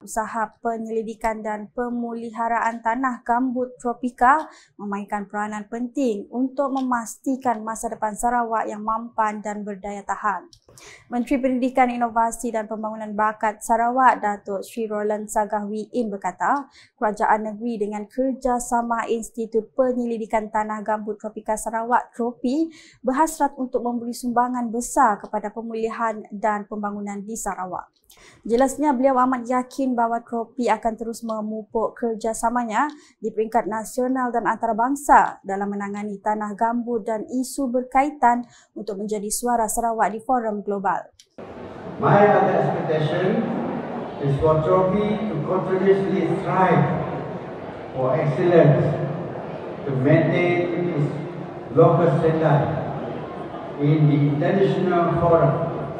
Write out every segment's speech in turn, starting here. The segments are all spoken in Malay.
Usaha Penyelidikan dan Pemeliharaan Tanah Gambut Tropika memainkan peranan penting untuk memastikan masa depan Sarawak yang mampan dan berdaya tahan. Menteri Pendidikan, Inovasi dan Pembangunan Bakat Sarawak, Datuk Sri Roland Sagahwi In berkata, kerajaan negeri dengan kerjasama Institut Penyelidikan Tanah Gambut Tropika Sarawak (TROPI) berhasrat untuk memberi sumbangan besar kepada pemulihan dan pembangunan di Sarawak. Jelasnya, beliau amat yakin bahawa TROPI akan terus memupuk kerjasamanya di peringkat nasional dan antarabangsa dalam menangani tanah gambut dan isu berkaitan untuk menjadi suara Sarawak di forum global. My other expectation is for TROPI to continuously strive for excellence, to maintain its local standard in the international forum.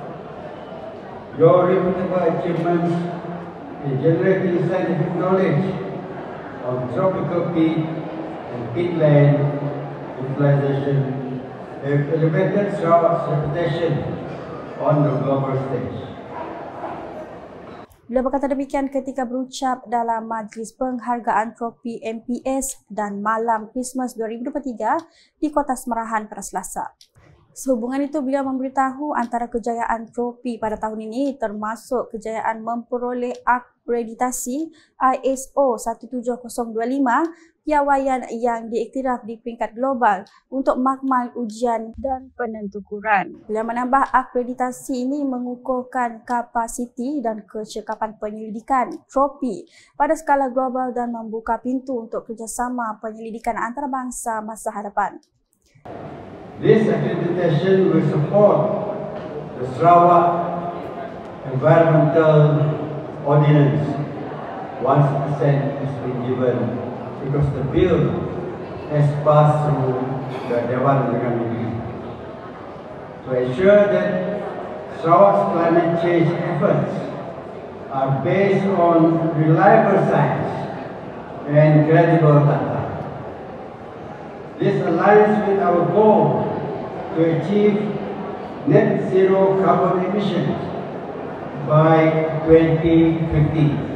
Your reputable achievements in generating scientific knowledge on tropical peat and peatland utilization have elevated Sarawak's reputation on the global stage. Beliau berkata demikian ketika berucap dalam Majlis Penghargaan TROPI MPS dan Malam Christmas 2023 di Kota Semerahan pada Selasa. Sehubungan itu, beliau memberitahu antara kejayaan TROPI pada tahun ini termasuk kejayaan memperoleh akreditasi ISO 17025, piawaian yang diiktiraf di peringkat global untuk makmal ujian dan penentukuran. Beliau menambah akreditasi ini mengukuhkan kapasiti dan kecekapan penyelidikan TROPI pada skala global dan membuka pintu untuk kerjasama penyelidikan antarabangsa masa hadapan. This accreditation will support the Sarawak Environmental Ordinance once consent has been given, because the bill has passed through the Dewan Undangan Negeri. To ensure that Sarawak's climate change efforts are based on reliable science and credible data. This aligns with our goal to achieve net zero carbon emissions by 2050.